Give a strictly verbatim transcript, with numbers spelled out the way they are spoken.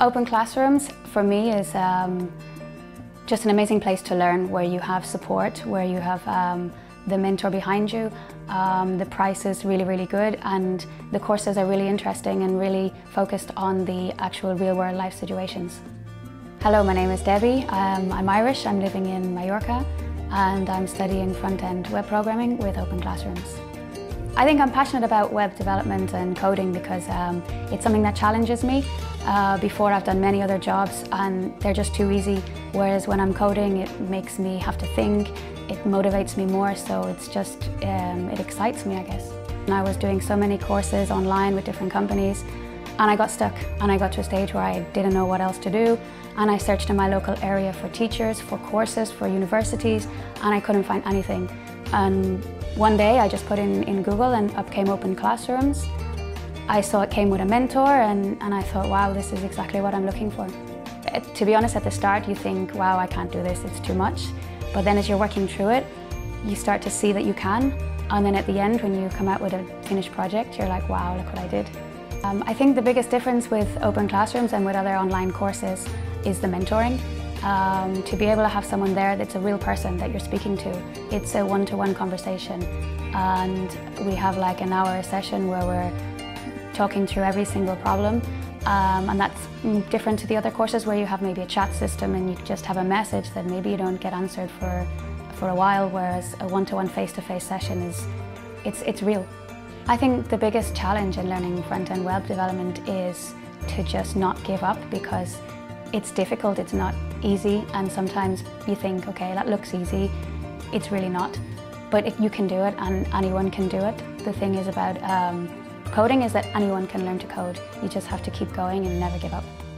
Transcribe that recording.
Open Classrooms for me is um, just an amazing place to learn, where you have support, where you have um, the mentor behind you. Um, the price is really, really good, and the courses are really interesting and really focused on the actual real-world life situations. Hello, my name is Debbie. Um, I'm Irish, I'm living in Mallorca, and I'm studying front-end web programming with Open Classrooms. I think I'm passionate about web development and coding because um, it's something that challenges me. Uh, before I've done many other jobs and they're just too easy, whereas when I'm coding it makes me have to think, it motivates me more, so it's just, um, it excites me, I guess. And I was doing so many courses online with different companies and I got stuck, and I got to a stage where I didn't know what else to do, and I searched in my local area for teachers, for courses, for universities, and I couldn't find anything. And one day I just put in, in Google and up came Open Classrooms. I saw it came with a mentor and, and I thought, wow, this is exactly what I'm looking for. It, to be honest, at the start you think, wow, I can't do this, it's too much. But then as you're working through it, you start to see that you can. And then at the end, when you come out with a finished project, you're like, wow, look what I did. Um, I think the biggest difference with Open Classrooms and with other online courses is the mentoring. Um, to be able to have someone there that's a real person that you're speaking to. It's a one-to-one conversation, and we have like an hour session where we're talking through every single problem, um, and that's different to the other courses where you have maybe a chat system and you just have a message that maybe you don't get answered for, for a while, whereas a one-to-one face-to-face session is it's, it's real. I think the biggest challenge in learning front-end web development is to just not give up, because it's difficult, it's not easy, and sometimes you think, okay, that looks easy, it's really not. But if you can do it, and anyone can do it. The thing is about um, coding is that anyone can learn to code. You just have to keep going and never give up.